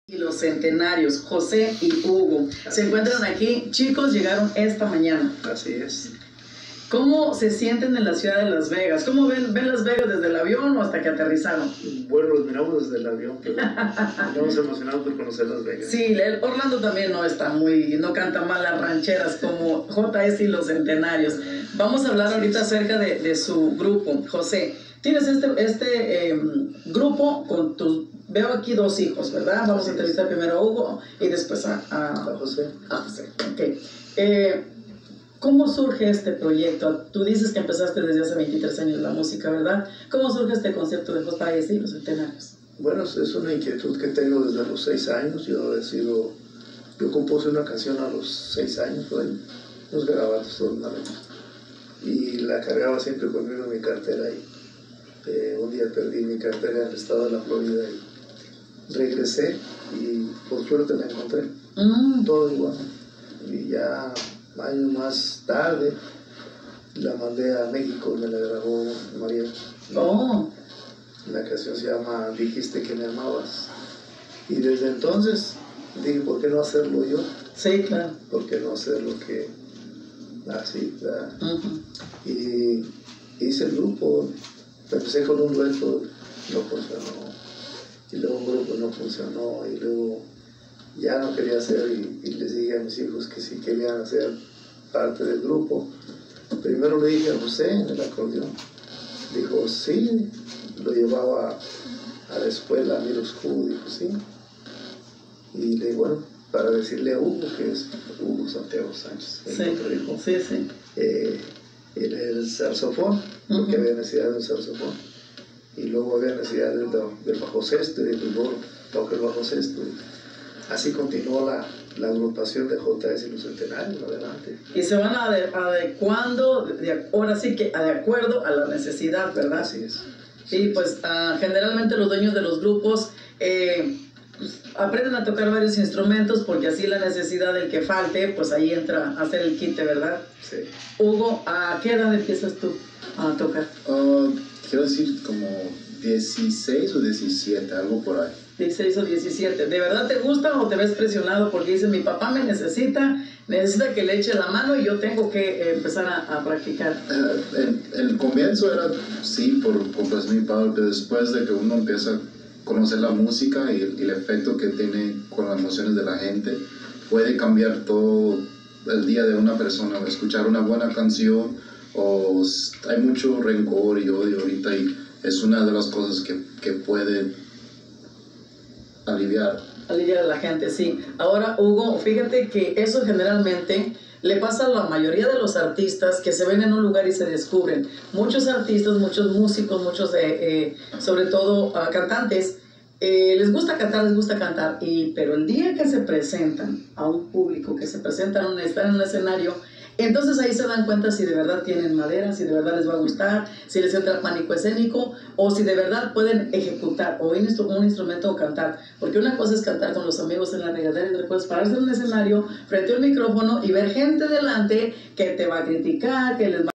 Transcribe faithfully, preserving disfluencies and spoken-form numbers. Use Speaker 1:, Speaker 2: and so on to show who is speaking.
Speaker 1: Y los centenarios, José y Hugo,
Speaker 2: Así
Speaker 1: se encuentran
Speaker 2: es.
Speaker 1: aquí. Chicos, llegaron esta mañana.
Speaker 2: Así es.
Speaker 1: ¿Cómo se sienten en la ciudad de Las Vegas? ¿Cómo ven, ven Las Vegas desde el avión o hasta que aterrizaron?
Speaker 2: Bueno, los miramos desde el avión, pero estamos emocionados por conocer Las Vegas.
Speaker 1: Sí, el Orlando también no está muy, no canta mal las rancheras como J S y los centenarios. Vamos a hablar ahorita acerca de, de su grupo. José, tienes este, este eh, grupo con tus, veo aquí dos hijos, ¿verdad? Vamos a entrevistar primero a Hugo y después a, a,
Speaker 2: A José.
Speaker 1: a José. Okay. Eh, ¿Cómo surge este proyecto? Tú dices que empezaste desde hace veintitrés años la música, ¿verdad? ¿Cómo surge este concepto de J S y los centenarios?
Speaker 2: Bueno, es una inquietud que tengo desde los seis años. Yo he sido, yo compuse una canción a los seis años, por ahí, unos garabatos solamente. Y la cargaba siempre conmigo en mi cartera. Y eh, un día perdí mi cartera en el estado de la Florida y regresé y por suerte la encontré.
Speaker 1: Mm.
Speaker 2: Todo igual. Y ya años más tarde la mandé a México, me la grabó María.
Speaker 1: Oh.
Speaker 2: La canción se llama Dijiste que me amabas. Y desde entonces dije, ¿por qué no hacerlo yo?
Speaker 1: Sí, claro.
Speaker 2: ¿Por qué no hacer lo que así?
Speaker 1: Uh-huh.
Speaker 2: Y hice el grupo, empecé con un dueto, no funcionó. Y luego un grupo no funcionó. Y luego ya no quería hacer y, y les dije a mis hijos que si querían hacer parte del grupo. Primero le dije a José en el acordeón. Dijo sí, lo llevaba a la escuela, a Middle School, dijo sí. Y le digo, bueno, para decirle a Hugo, que es Hugo Santiago Sánchez, el
Speaker 1: Sí,
Speaker 2: otro hijo,
Speaker 1: sí, sí.
Speaker 2: eh, el, el saxofón, porque
Speaker 1: Uh-huh.
Speaker 2: había necesidad de un saxofón. Y luego había necesidad del, del bajo sexto, y luego toca el bajo sexto. Así continuó la, la agrupación de J S y los centenarios, adelante.
Speaker 1: Y se van ade adecuando, de, ahora sí que de acuerdo a la necesidad, ¿verdad?
Speaker 2: Así es.
Speaker 1: Sí, pues uh, generalmente los dueños de los grupos eh, pues, aprenden a tocar varios instrumentos porque así la necesidad del que falte, pues ahí entra a hacer el quite, ¿verdad?
Speaker 2: Sí.
Speaker 1: Hugo, ¿a qué edad empiezas tú a tocar?
Speaker 3: Uh, quiero decir como dieciséis o diecisiete, algo por ahí.
Speaker 1: dieciséis o diecisiete. ¿De verdad te gusta o te ves presionado porque dices, mi papá me necesita, necesita que le eche la mano y yo tengo que eh, empezar a, a practicar?
Speaker 3: Uh, en, en el comienzo era sí, por complacer mi padre, pero después de que uno empieza a conocer la música y, y el efecto que tiene con las emociones de la gente, puede cambiar todo el día de una persona. Escuchar una buena canción, o hay mucho rencor y odio ahorita, y es una de las cosas que, que puede aliviar.
Speaker 1: Aliviar a la gente, sí. Ahora, Hugo, fíjate que eso generalmente le pasa a la mayoría de los artistas que se ven en un lugar y se descubren. Muchos artistas, muchos músicos, muchos, eh, eh, sobre todo uh, cantantes, eh, les gusta cantar, les gusta cantar, y, pero el día que se presentan a un público, que se presentan, están en un escenario, entonces ahí se dan cuenta si de verdad tienen madera, si de verdad les va a gustar, si les entra el pánico escénico o si de verdad pueden ejecutar o un, instru un instrumento o cantar. Porque una cosa es cantar con los amigos en la regadera y después pararse en un escenario frente a un micrófono y ver gente delante que te va a criticar, que les va